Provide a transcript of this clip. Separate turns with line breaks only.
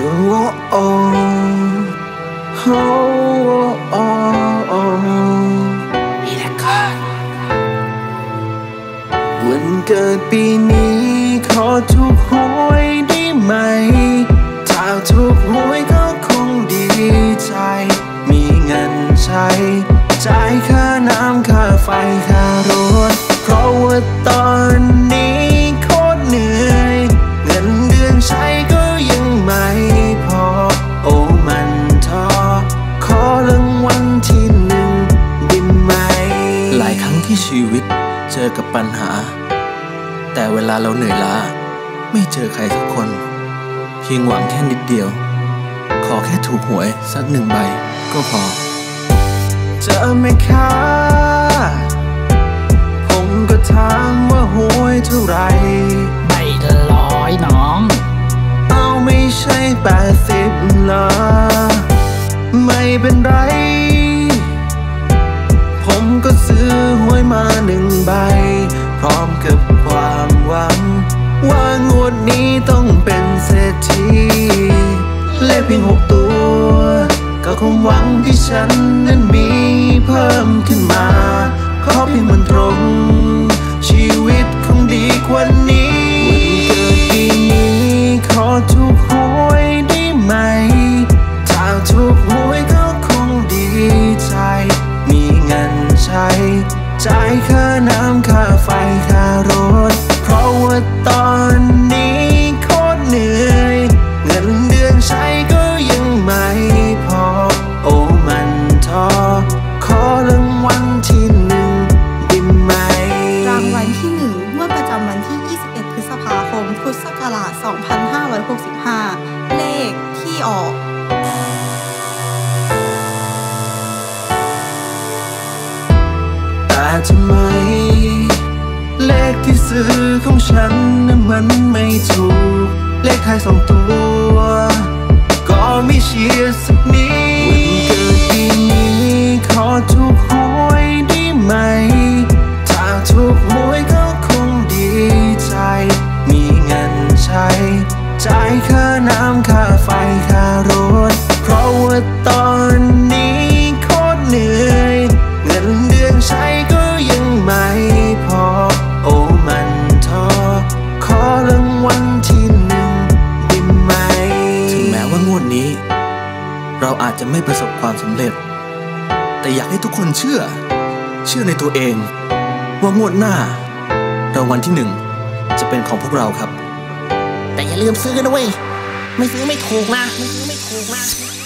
วันเกิดปีนี้ขอถูกหวยได้ไหมถ้าถูกหวยก็คงดีใจมีเงินใช้จ่ายค่าน้ำค่าไฟค่ารถเพราะว่าตอนนี้โคตรเหนื่อยเงินเดือนใช้ก็ยังไม่พอโอ้มันท้อขอรางวัลที่หนึ่งได้ไหมหลายครั้งที่ชีวิตเจอกับปัญหาแต่เวลาเราเหนื่อยล้าไม่เจอใครสักคนเพียงหวังแค่นิดเดียวขอแค่ถูกหวยสัก1 ใบก็พอเจอไหมคะผมก็ถามว่าหวยเท่าไร
ใบละ100น้อง
เอาไม่ใช่80หรอไม่เป็นไรผมก็ซื้อหวยมา1 ใบพร้อมกับความหวังว่างวดนี้ต้องเป็นเศรษฐีเลขเพียง6 ตัวก็คงหวังที่ฉันนั้นมีเพิ่มขึ้นมาขอเพียงมันตรงชีวิตคงดีกว่านี้วันเกิดปีนี้ขอถูกหวยได้ไหมถ้าถูกหวยก็คงดีใจมีเงินใช้จ่ายค่าน้ำค่าไฟค่ารถเพราะว่าตอนนี้โคตรเหนื่อยเงินเดือนใช้ก็ยังไม่พอโอ้มันท้อขอรางวัลที่1ได้ไหม
รางวัลที่1งวดประจำวันที่21 พฤษภาคม พุทธศักราช 2565 เลขที่ออก
แต่ทำไมเลขที่ซื้อของฉันนั้นมันไม่ถูกเลขท้าย2 ตัวก็ไม่เชียร์สักนิดวันเกิดปีนี้ขอถูกหวยได้ไหมถ้าถูกหวยก็คงดีใจมีเงินใช้จ่ายค่าน้ำค่าไฟค่ารถเพราะว่าตอนนี้โคตรเหนื่อยเงินเดือนใช้ก็ยังไม่พอโอ้มันท้อขอรางวัลที่1ได้ไหมถึงแม้ว่างวดนี้เราอาจจะไม่ประสบความสำเร็จแต่อยากให้ทุกคนเชื่อในตัวเองว่างวดหน้ารางวัลที่1จะเป็นของพวกเราครับ
แต่อย่าลืมซื้อนะเว้ยไม่ซื้อไม่ถูกนะ